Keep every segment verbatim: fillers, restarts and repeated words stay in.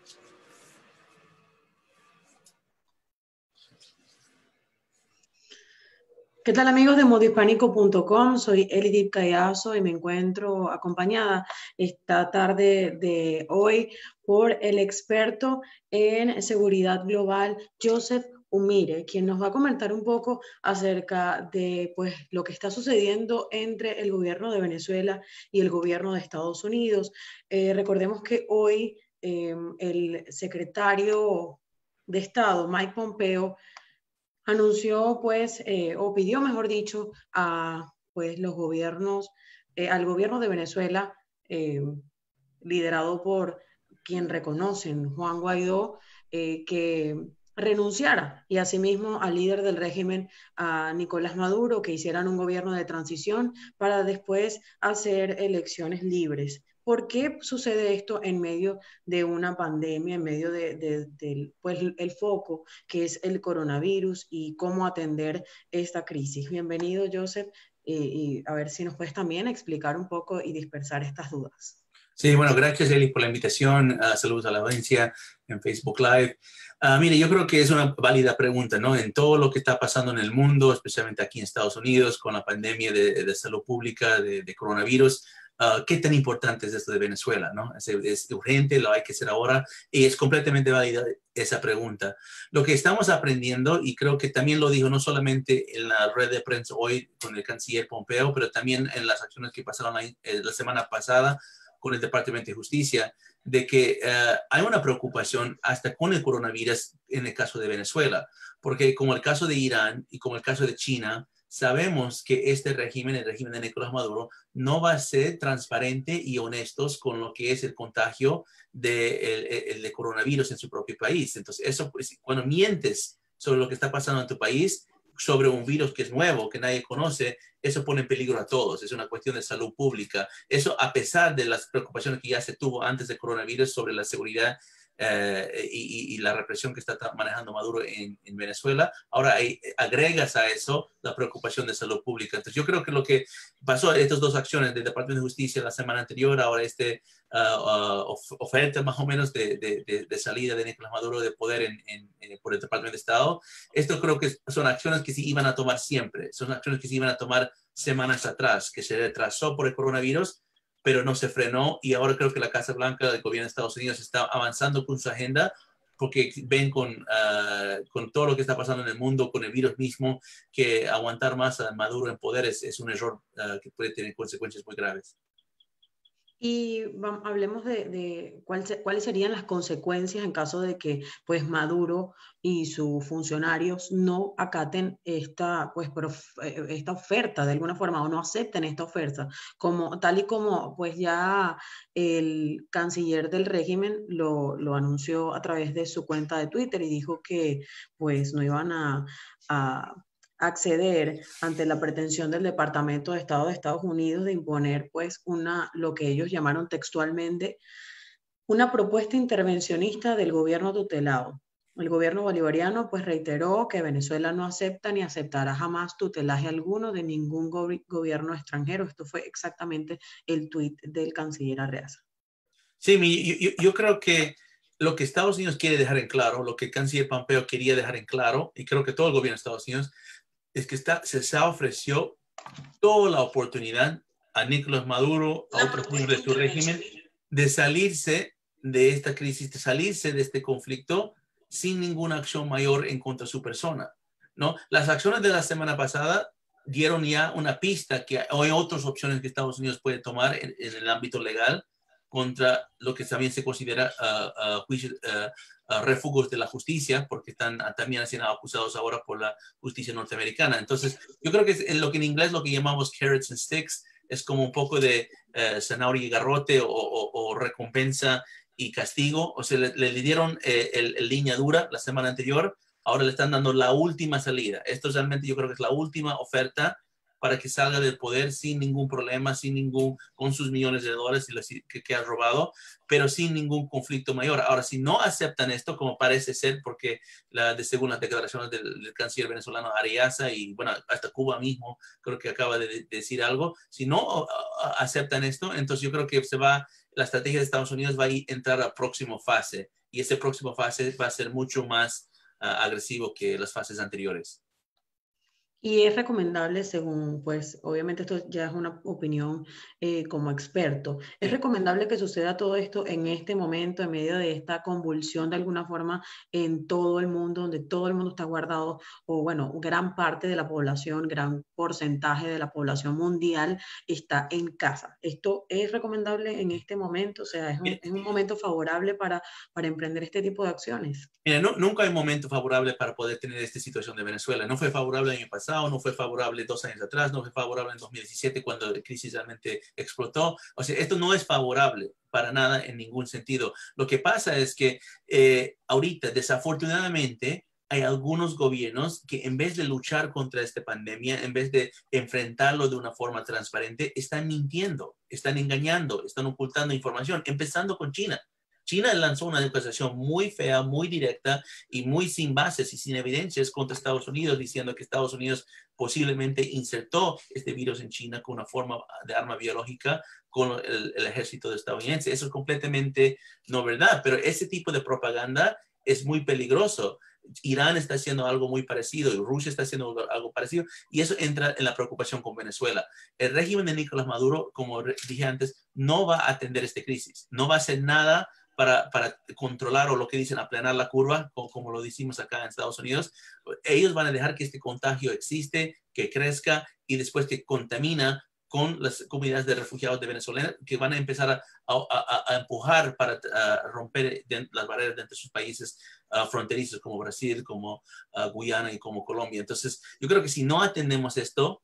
¿Qué tal amigos de modo hispánico punto com? Soy Elidip Callazo y me encuentro acompañada esta tarde de hoy por el experto en seguridad global, Joseph Umire, quien nos va a comentar un poco acerca de pues, lo que está sucediendo entre el gobierno de Venezuela y el gobierno de Estados Unidos. Eh, recordemos que hoy eh, el secretario de Estado, Mike Pompeo, anunció, pues, eh, o pidió, mejor dicho, a pues, los gobiernos, eh, al gobierno de Venezuela, eh, liderado por quien reconocen, Juan Guaidó, eh, que renunciara y asimismo al líder del régimen, a Nicolás Maduro, que hicieran un gobierno de transición para después hacer elecciones libres. ¿Por qué sucede esto en medio de una pandemia, en medio de, de, de pues, el foco que es el coronavirus y cómo atender esta crisis? Bienvenido, Joseph, y, y a ver si nos puedes también explicar un poco y dispersar estas dudas. Sí, bueno, gracias, Eli, por la invitación. Uh, saludos a la audiencia en Facebook Live. Uh, mire, yo creo que es una válida pregunta, ¿no? En todo lo que está pasando en el mundo, especialmente aquí en Estados Unidos, con la pandemia de, de salud pública, de, de coronavirus, uh, ¿qué tan importante es esto de Venezuela, no? Es, es urgente, lo hay que hacer ahora, y es completamente válida esa pregunta. Lo que estamos aprendiendo, y creo que también lo dijo no solamente en la red de prensa hoy con el canciller Pompeo, pero también en las acciones que pasaron la, la semana pasada con el Departamento de Justicia, de que uh, hay una preocupación hasta con el coronavirus en el caso de Venezuela, porque como el caso de Irán y como el caso de China, sabemos que este régimen, el régimen de Nicolás Maduro, no va a ser transparente y honestos con lo que es el contagio de, el, el de coronavirus en su propio país. Entonces, eso, pues, cuando mientes sobre lo que está pasando en tu país, sobre un virus que es nuevo, que nadie conoce, eso pone en peligro a todos. Es una cuestión de salud pública. Eso a pesar de las preocupaciones que ya se tuvo antes del coronavirus sobre la seguridad eh, y, y la represión que está manejando Maduro en, en Venezuela, ahora hay, agregas a eso la preocupación de salud pública. Entonces yo creo que lo que pasó, estas dos acciones del Departamento de Justicia la semana anterior, ahora este uh, uh, of, oferta más o menos de, de, de, de salida de Nicolás Maduro de poder en, en, en, por el Departamento de Estado, esto creo que son acciones que se iban a tomar siempre, son acciones que se iban a tomar semanas atrás, que se retrasó por el coronavirus, pero no se frenó, y ahora creo que la Casa Blanca del gobierno de Estados Unidos está avanzando con su agenda porque ven con, uh, con todo lo que está pasando en el mundo, con el virus mismo, que aguantar más a Maduro en poder es, es un error uh, que puede tener consecuencias muy graves. Y vamos, hablemos de, de cuál se, cuáles serían las consecuencias en caso de que pues, Maduro y sus funcionarios no acaten esta, pues, prof, esta oferta de alguna forma o no acepten esta oferta, como, tal y como pues, ya el canciller del régimen lo, lo anunció a través de su cuenta de Twitter y dijo que pues, no iban a... a acceder ante la pretensión del Departamento de Estado de Estados Unidos de imponer pues una, lo que ellos llamaron textualmente, una propuesta intervencionista del gobierno tutelado. El gobierno bolivariano pues reiteró que Venezuela no acepta ni aceptará jamás tutelaje alguno de ningún go gobierno extranjero. Esto fue exactamente el tuit del canciller Arreaza. Sí, yo, yo creo que lo que Estados Unidos quiere dejar en claro, lo que el canciller Pompeo quería dejar en claro, y creo que todo el gobierno de Estados Unidos, es que está, se, se ofreció toda la oportunidad a Nicolás Maduro, a otros miembros de su régimen, de salirse de esta crisis, de salirse de este conflicto sin ninguna acción mayor en contra de su persona, ¿no? Las acciones de la semana pasada dieron ya una pista que hay otras opciones que Estados Unidos puede tomar en, en el ámbito legal contra lo que también se considera uh, uh, juicios, uh, Uh, refugios de la justicia, porque están uh, también siendo acusados ahora por la justicia norteamericana. Entonces, yo creo que es en lo que en inglés lo que llamamos carrots and sticks, es como un poco de uh, zanahoria y garrote o, o, o recompensa y castigo. O sea, le, le dieron eh, el, el línea dura la semana anterior, ahora le están dando la última salida. Esto realmente yo creo que es la última oferta para que salga del poder sin ningún problema, sin ningún, con sus millones de dólares que, que ha robado, pero sin ningún conflicto mayor. Ahora, si no aceptan esto, como parece ser, porque la, de, según las declaraciones del, del canciller venezolano Arreaza y, bueno, hasta Cuba mismo, creo que acaba de, de decir algo, si no uh, aceptan esto, entonces yo creo que se va, la estrategia de Estados Unidos va a entrar a la próxima fase, y esta próxima fase va a ser mucho más uh, agresivo que las fases anteriores. Y es recomendable, según, pues, obviamente esto ya es una opinión eh, como experto, es Sí. recomendable que suceda todo esto en este momento, en medio de esta convulsión de alguna forma en todo el mundo, donde todo el mundo está guardado, o bueno, gran parte de la población, gran porcentaje de la población mundial está en casa. ¿Esto es recomendable en este momento? O sea, ¿es un, es un momento favorable para, para emprender este tipo de acciones? Mira, no, nunca hay un momento favorable para poder tener esta situación de Venezuela. No fue favorable el año pasado, no fue favorable dos años atrás, no fue favorable en dos mil diecisiete cuando la crisis realmente explotó. O sea, esto no es favorable para nada en ningún sentido. Lo que pasa es que eh, ahorita, desafortunadamente, hay algunos gobiernos que en vez de luchar contra esta pandemia, en vez de enfrentarlo de una forma transparente, están mintiendo, están engañando, están ocultando información, empezando con China. China lanzó una acusación muy fea, muy directa y muy sin bases y sin evidencias contra Estados Unidos, diciendo que Estados Unidos posiblemente insertó este virus en China con una forma de arma biológica con el, el ejército estadounidense. Eso es completamente no verdad, pero ese tipo de propaganda es muy peligroso. Irán está haciendo algo muy parecido y Rusia está haciendo algo parecido y eso entra en la preocupación con Venezuela. El régimen de Nicolás Maduro, como dije antes, no va a atender esta crisis, no va a hacer nada Para, para controlar o lo que dicen aplanar la curva, como, como lo decimos acá en Estados Unidos. Ellos van a dejar que este contagio existe, que crezca y después que contamina con las comunidades de refugiados de Venezuela que van a empezar a, a, a empujar para a romper de, las barreras de entre sus países uh, fronterizos como Brasil, como uh, Guyana y como Colombia. Entonces, yo creo que si no atendemos esto,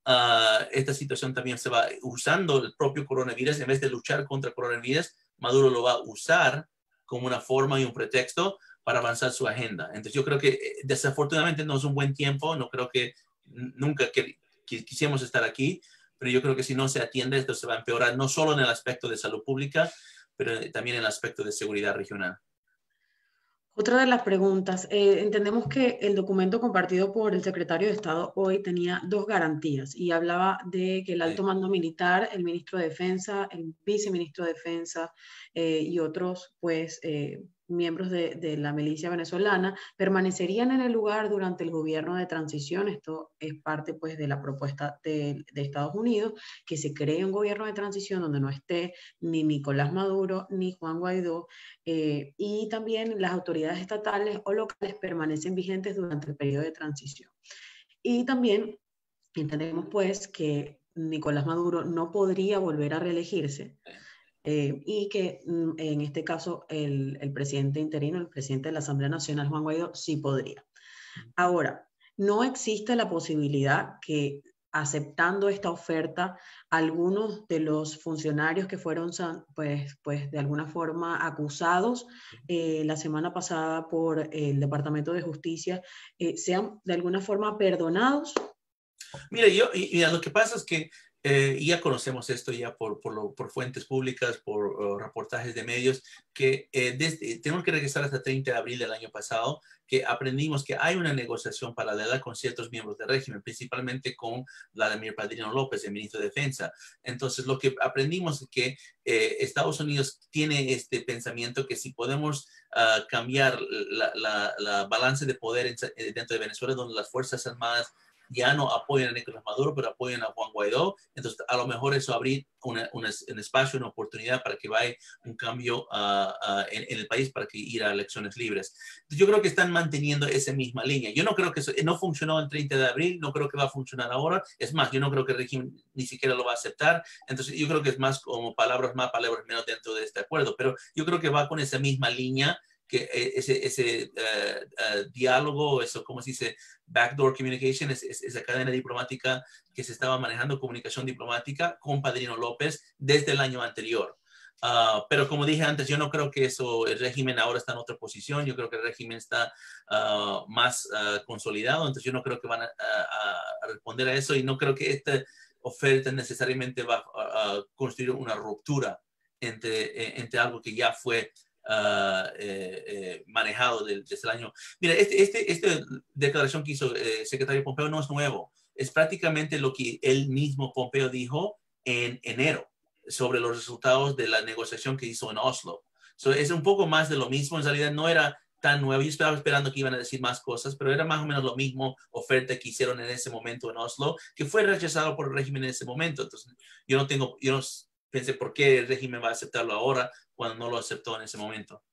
uh, esta situación también se va usando el propio coronavirus en vez de luchar contra el coronavirus. Maduro lo va a usar como una forma y un pretexto para avanzar su agenda. Entonces yo creo que desafortunadamente no es un buen tiempo, no creo que nunca que, que quisiéramos estar aquí, pero yo creo que si no se atiende esto se va a empeorar no solo en el aspecto de salud pública, pero también en el aspecto de seguridad regional. Otra de las preguntas, eh, entendemos que el documento compartido por el secretario de Estado hoy tenía dos garantías y hablaba de que el alto mando militar, el ministro de Defensa, el viceministro de Defensa eh, y otros pues eh, miembros de, de la milicia venezolana permanecerían en el lugar durante el gobierno de transición. Esto es parte pues de la propuesta de, de Estados Unidos, que se cree un gobierno de transición donde no esté ni Nicolás Maduro ni Juan Guaidó. Eh, y también las autoridades estatales o locales permanecen vigentes durante el periodo de transición. Y también entendemos pues que Nicolás Maduro no podría volver a reelegirse eh, y que en este caso el, el presidente interino, el presidente de la Asamblea Nacional, Juan Guaidó, sí podría. Ahora, no existe la posibilidad que aceptando esta oferta, algunos de los funcionarios que fueron, pues, pues de alguna forma acusados eh, la semana pasada por el Departamento de Justicia, eh, sean de alguna forma perdonados. Mira, yo, y, y lo que pasa es que eh, ya conocemos esto ya por, por, lo, por fuentes públicas, por uh, reportajes de medios, que eh, desde, tenemos que regresar hasta treinta de abril del año pasado, que aprendimos que hay una negociación paralela con ciertos miembros del régimen, principalmente con Vladimir Padrino López, el ministro de Defensa. Entonces, lo que aprendimos es que eh, Estados Unidos tiene este pensamiento que si podemos uh, cambiar la, la, la balance de poder en, dentro de Venezuela, donde las Fuerzas Armadas ya no apoyan a Nicolás Maduro, pero apoyan a Juan Guaidó. Entonces, a lo mejor eso abrir una, una, un espacio, una oportunidad para que vaya un cambio uh, uh, en, en el país para que ir a elecciones libres. Entonces, yo creo que están manteniendo esa misma línea. Yo no creo que eso no funcionó el treinta de abril, no creo que va a funcionar ahora. Es más, yo no creo que el régimen ni siquiera lo va a aceptar. Entonces, yo creo que es más como palabras más, palabras menos dentro de este acuerdo. Pero yo creo que va con esa misma línea, que ese, ese uh, uh, diálogo, eso, ¿cómo se dice? Backdoor communication, es, es, esa cadena diplomática que se estaba manejando, comunicación diplomática con Padrino López desde el año anterior. Uh, pero como dije antes, yo no creo que eso, el régimen ahora está en otra posición, yo creo que el régimen está uh, más uh, consolidado, entonces yo no creo que van a, a, a responder a eso y no creo que esta oferta necesariamente va a, a construir una ruptura entre, entre algo que ya fue Uh, eh, eh, manejado de, desde el año. Mira, este, este, esta declaración que hizo el eh, secretario Pompeo no es nuevo. Es prácticamente lo que él mismo, Pompeo, dijo en enero sobre los resultados de la negociación que hizo en Oslo. So, es un poco más de lo mismo. En realidad no era tan nuevo. Yo estaba esperando que iban a decir más cosas, pero era más o menos lo mismo oferta que hicieron en ese momento en Oslo, que fue rechazado por el régimen en ese momento. Entonces, yo no tengo, yo no pensé por qué el régimen va a aceptarlo ahora cuando no lo aceptó en ese momento.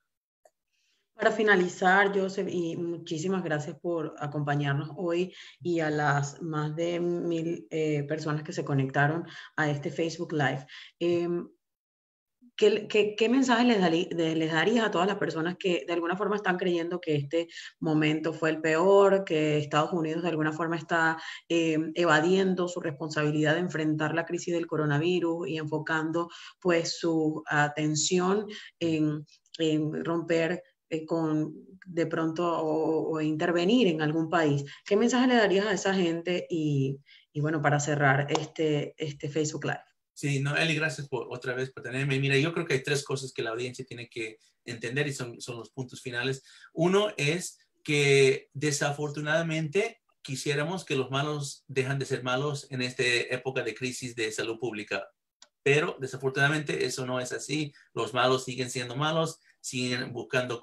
Para finalizar, Joseph, y muchísimas gracias por acompañarnos hoy y a las más de mil eh, personas que se conectaron a este Facebook Live. Eh, ¿Qué, qué, qué mensaje les, darí, les darías a todas las personas que de alguna forma están creyendo que este momento fue el peor, que Estados Unidos de alguna forma está eh, evadiendo su responsabilidad de enfrentar la crisis del coronavirus y enfocando pues su atención en, en romper eh, con de pronto o, o intervenir en algún país? ¿Qué mensaje le darías a esa gente? Y, y bueno, para cerrar este, este Facebook Live. Sí, no, Eli, gracias por otra vez por tenerme. Mira, yo creo que hay tres cosas que la audiencia tiene que entender y son, son los puntos finales. Uno es que desafortunadamente quisiéramos que los malos dejan de ser malos en esta época de crisis de salud pública, pero desafortunadamente eso no es así. Los malos siguen siendo malos, siguen buscando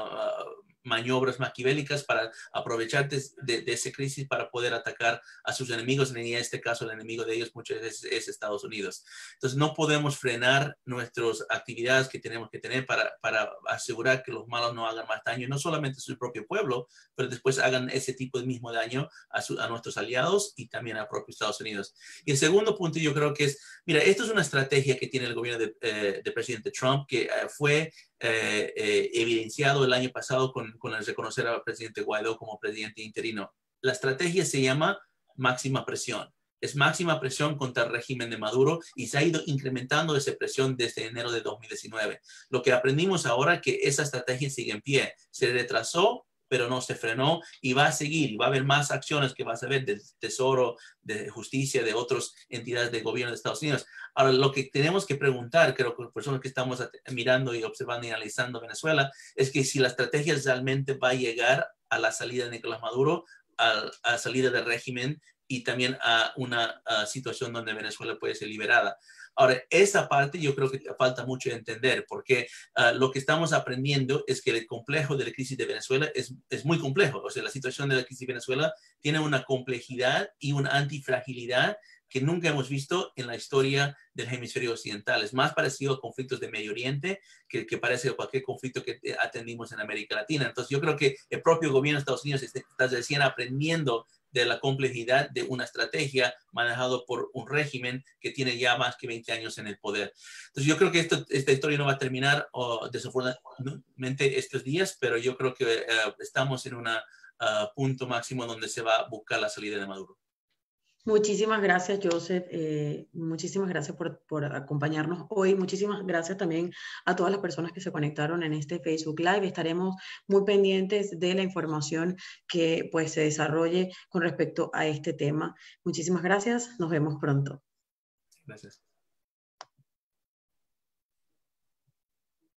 uh, maniobras maquiavélicas para aprovechar de, de, de esa crisis para poder atacar a sus enemigos. En este caso, el enemigo de ellos muchas veces es Estados Unidos. Entonces, no podemos frenar nuestras actividades que tenemos que tener para, para asegurar que los malos no hagan más daño, no solamente a su propio pueblo, pero después hagan ese tipo de mismo daño a, su, a nuestros aliados y también a propio Estados Unidos. Y el segundo punto yo creo que es, mira, esto es una estrategia que tiene el gobierno de, eh, de presidente Trump que eh, fue eh, eh, evidenciado el año pasado con, con el reconocer al presidente Guaidó como presidente interino. La estrategia se llama máxima presión. Es máxima presión contra el régimen de Maduro y se ha ido incrementando esa presión desde enero de dos mil diecinueve. Lo que aprendimos ahora es que esa estrategia sigue en pie. Se retrasó, pero no se frenó y va a seguir. Y va a haber más acciones que vas a ver del Tesoro, de Justicia, de otras entidades del gobierno de Estados Unidos. Ahora, lo que tenemos que preguntar, creo que las personas que estamos mirando y observando y analizando Venezuela, es que si la estrategia realmente va a llegar a la salida de Nicolás Maduro, a, a la salida del régimen y también a una a situación donde Venezuela puede ser liberada. Ahora, esa parte yo creo que falta mucho entender, porque uh, lo que estamos aprendiendo es que el complejo de la crisis de Venezuela es, es muy complejo. O sea, la situación de la crisis de Venezuela tiene una complejidad y una antifragilidad que nunca hemos visto en la historia del hemisferio occidental. Es más parecido a conflictos de Medio Oriente que, que parece a cualquier conflicto que atendimos en América Latina. Entonces, yo creo que el propio gobierno de Estados Unidos está, está recién aprendiendo de la complejidad de una estrategia manejado por un régimen que tiene ya más que veinte años en el poder. Entonces yo creo que esto, esta historia no va a terminar oh, desafortunadamente estos días, pero yo creo que uh, estamos en un uh, punto máximo donde se va a buscar la salida de Maduro. Muchísimas gracias, Joseph. Eh, muchísimas gracias por, por acompañarnos hoy. Muchísimas gracias también a todas las personas que se conectaron en este Facebook Live. Estaremos muy pendientes de la información que pues, se desarrolle con respecto a este tema. Muchísimas gracias. Nos vemos pronto. Gracias.